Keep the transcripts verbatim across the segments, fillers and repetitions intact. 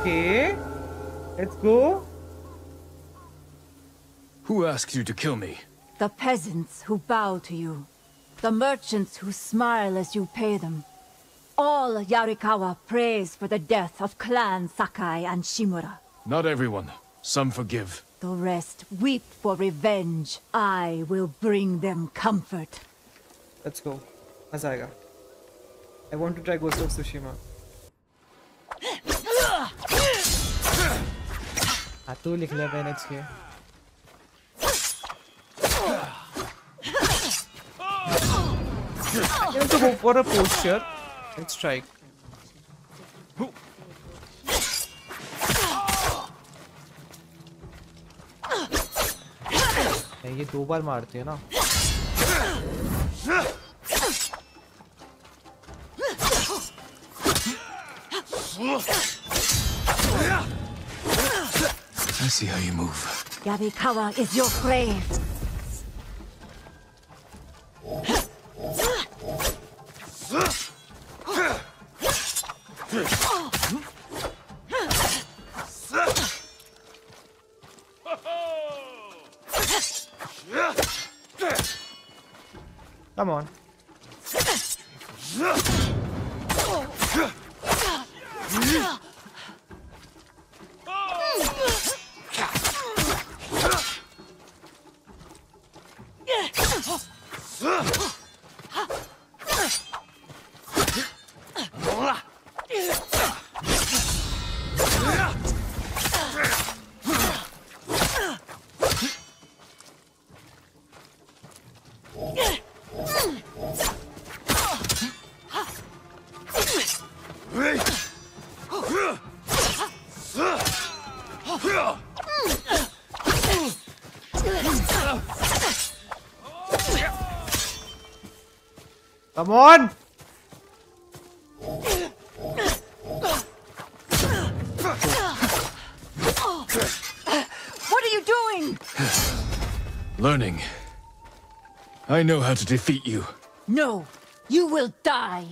Okay, let's go. Who asked you to kill me? The peasants who bow to you. The merchants who smile as you pay them. All Yarikawa prays for the death of Clan Sakai and Shimura. Not everyone. Some forgive. The rest weep for revenge. I will bring them comfort. Let's go. मजा आएगा. I want to try Ghost of Tsushima. हाँ तू लिख ले पहले इसके. I have to go for a posture. Let's strike. ये दो बार मारते हैं ना. I see how you move. Yarikawa is your prey. Come on. Come on! What are you doing? Learning. I know how to defeat you. No, you will die.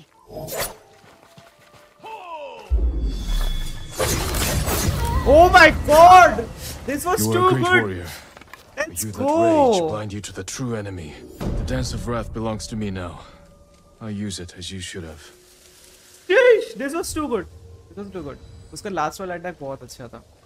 Oh my god! This was You too are a great good! warrior. Let's You that go! rage blind you to the true enemy. The Dance of Wrath belongs to me now. I use it as you should have. Sheesh, this was too good. This was too good. उसका last वाला attack बहुत अच्छा था.